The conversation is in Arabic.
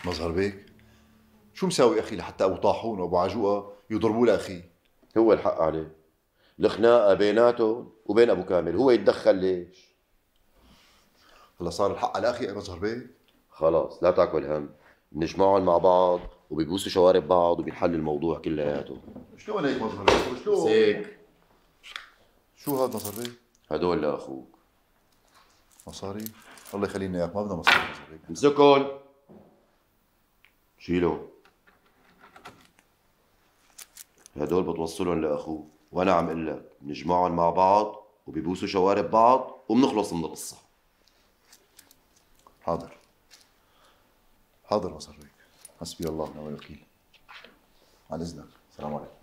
مظهر بيك، شو مساوي اخي لحتى ابو طاحون وابو عجوقه يضربوا لاخيه؟ هو الحق عليه. الخناقه بيناتهم وبين ابو كامل، هو يتدخل ليش؟ هلا صار الحق على اخي يا مظهر بيك. خلاص لا تاكل هم، بنجمعهم مع بعض وبيبوسوا شوارب بعض وبينحل الموضوع كلياته. شلون هيك مظهر بيك؟ شلون؟ مسك. شو هذا مظهر بيك؟ هدول لاخوك. مصاري؟ الله يخلينا اياك، ما بدنا مصاري مظهر بيك. امسكهم، شيلهم. هدول بتوصلهم لاخوك، وانا عم اقول لك بنجمعهم مع بعض وبيبوسوا شوارب بعض وبنخلص من القصه. حاضر. حاضر مظهر بيك، حسبي الله ونعم الوكيل. عن اذنك، السلام عليكم.